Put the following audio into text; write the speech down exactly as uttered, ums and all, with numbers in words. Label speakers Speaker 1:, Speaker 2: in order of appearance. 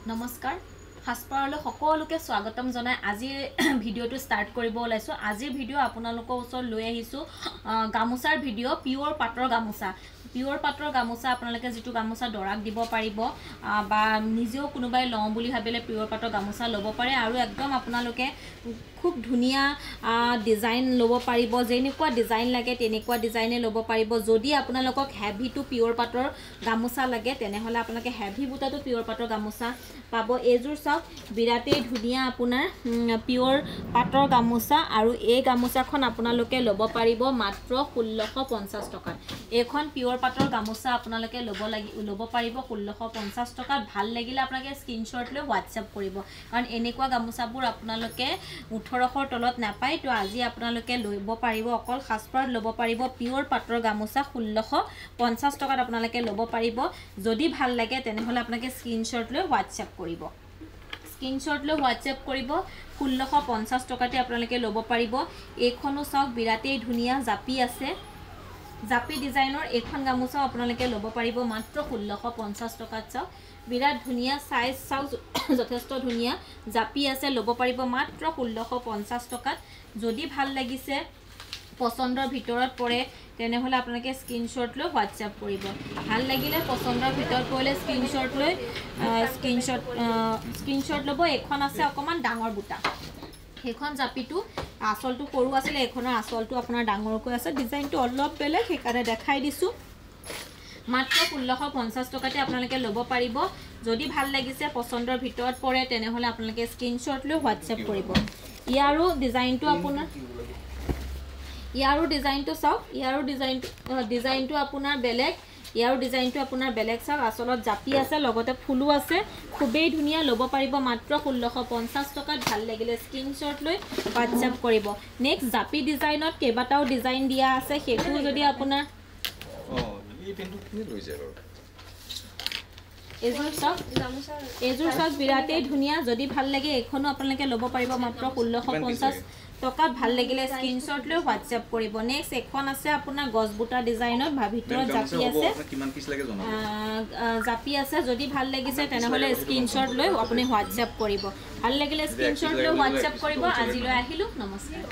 Speaker 1: নমস্কাৰ সাজপাৰলৈ সকলোকে স্বাগতম জনাই আজি ভিডিওটো স্টাৰ্ট কৰিব ওলাইছো আজি ভিডিও আপোনালোকৰ ওচৰত লৈ আহিছো গামুছাৰ ভিডিও পিওৰ পাটৰ গামুছা পিওর পাটৰ গামুছা আপোনালোকে যেটো গামুছা দৰাক দিব পাৰিব বা নিজেও কোনোবাই লওঁ বুলি ভাবিলে পিওর পাটৰ গামুছা ল'ব পাৰে আৰু একদম আপোনালোকে খুব ধুনিয়া ডিজাইন ল'ব পাৰিব যেনেকুৱা ডিজাইন লাগে তেনেকুৱা ডিজাইনে ল'ব পাৰিব যদি আপোনালোকক হেভি টু পিওর পাটৰ গামুছা লাগে তেনেহলে আপোনালোকে হেভি বুটাটো পিওর পাটৰ গামুছা পাব এজোৰ চাওক বিৰাটেই ধুনিয়া আপোনাৰ পিওর পাটৰ গামুছা আৰু এই গামুছাখন আপোনালোকে ল'ব পাৰিব মাত্ৰ ষোল্লশ পঞ্চাছ টকা এখন পিওর পাটৰ গামুছা আপোনালোকে ল'ব লাগি ল'ব পাৰিব ষোল্লশ পঞ্চাছ টকাত ভাল লাগিলে আপোনালোকে স্ক্ৰিনশ্বট লৈ হোৱাটসএপ কৰিব কাৰণ এনেকুৱা গামুছাবোৰ আপোনালোকে ওঠৰশৰ তলত নাপায় তো আজি আপোনালোকে ল'ব পাৰিব অকল সাজপাৰ ল'ব পাৰিব পিওর পাটৰ গামুছা ষোল্লশ পঞ্চাছ টকাত আপোনালোকে ল'ব পাৰিব যদি ভাল লাগে তেনেহলে আপোনালোকে স্ক্ৰিনশ্বট লৈ হোৱাটসএপ কৰিব স্ক্ৰিনশ্বট লৈ হোৱাটসএপ কৰিব ষোল্লশ পঞ্চাছ টকাতে আপোনালোকে ল'ব পাৰিব এইখনো চাওক বিৰাটেই ধুনিয়া জাপি আছে জাপি ডিজাইনৰ এখন গামুছা আপোনালোকে ল'ব পাৰিব মাত্ৰ ষোল্লশ পঞ্চাছ টকাত চাওক বিৰাট ধুনিয়া সাইজ চাওক যথেষ্ট ধুনিয়া জাপি আছে ল'ব পাৰিব মাত্ৰ ষোল্লশ পঞ্চাছ টকাত যদি ভাল লাগিছে পছন্দৰ ভিতৰত পৰে তেনেহলে আপোনালোকে স্ক্ৰিনশ্বট লৈ হোৱাটসএপ কৰিব ভাল লাগিলে পছন্দৰ ভিতৰত পৰিলে স্ক্ৰিনশ্বট লৈ স্ক্ৰিনশ্বট স্ক্ৰিনশ্বট ল'ব এখন আছে অকমান ডাঙৰ বুটা হেখন জাপিটো আসলটো সৰু আছিল এখনৰ আসলটো আপোনাৰ ডাঙৰকৈ আছে ডিজাইনটো অলপ বেলেগ হেকাৰে দেখাই দিছো মাত্ৰ ষোল্লশ পঞ্চাছ টকাতে আপোনালোকে ল'ব পাৰিব যদি ভাল লাগিছে পছন্দৰ ভিতৰত পৰে তেনেহলে আপোনালোকে স্ক্ৰিনশ্বট লৈ হোৱাটসএপ কৰিব ইয়াৰো ডিজাইনটো আপোনাৰ ইয়াৰো ডিজাইনটো চাওক ইয়াৰো ডিজাইনটো ডিজাইনটো আপোনাৰ বেলেগ ইয়াৰো ডিজাইনটো আপোনাৰ বেলেগ চাওক আসলত জাপি আছে লগতে ফুলো আছে খুবেই ধুনিয়া ল'ব পাৰিব মাত্ৰ ষোল্লশ পঞ্চাছ টকাত ভাল লাগিলে স্ক্ৰিনশ্বট লৈ হোৱাটসএপ কৰিব নেক্সট জাপি ডিজাইনত কেবাটাও ডিজাইন দিয়া আছে হেতু যদি আপোনাৰ
Speaker 2: অ এই পেনটো কিনে লৈ যায় বাৰু
Speaker 1: এজোৰ চাওক এজোৰ চাওক বিৰাটেই ধুনিয়া যদি ভাল লাগে এখনো আপোনালোকে ল'ব পাৰিব মাত্ৰ ষোল্লশ পঞ্চাছ টকাত ভাল লাগিলে স্ক্ৰিনশ্বট লৈ হোৱাটসএপ কৰিব নেক্সট এখন আছে আপোনাৰ গছবুটা ডিজাইনত ভিতৰত জাপি আছে
Speaker 2: কিমান পিস লাগে জনাব
Speaker 1: জাপি আছে যদি ভাল লাগিছে তেনেহলে স্ক্ৰিনশ্বট লৈ আপুনি হোৱাটসএপ কৰিব ভাল লাগিলে স্ক্ৰিনশ্বট লৈ হোৱাটসএপ কৰিব আজিলৈ আহিলো নমস্কাৰ